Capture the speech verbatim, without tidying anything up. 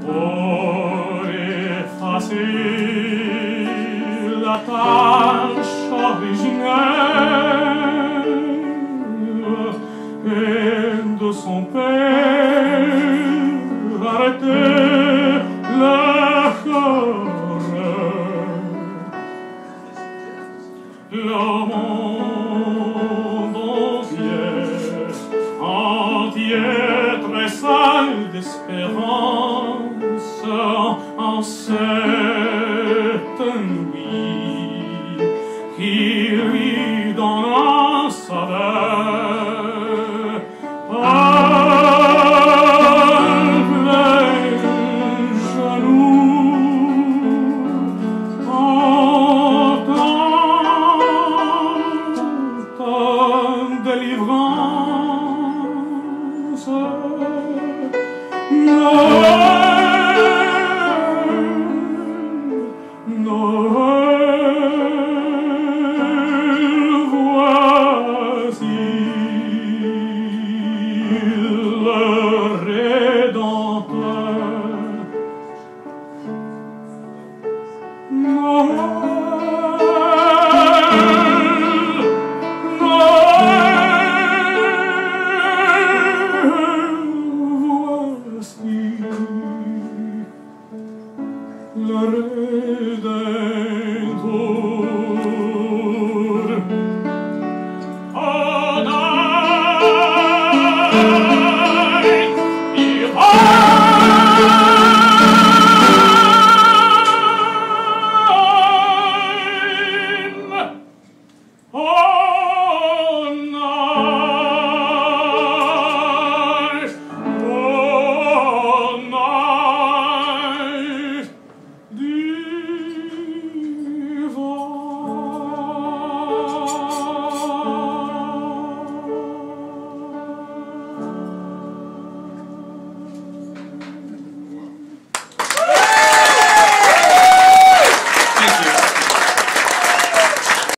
pour effacer la tâche originelle et de son père arrêter le cœur. Le monde entier, entier tressaille d'espérance en cette nuit qui lui donne un saveur. Palpe les genoux, entend délivrance. Noël, Noël, voici le Rédempteur. Le Rédempteur.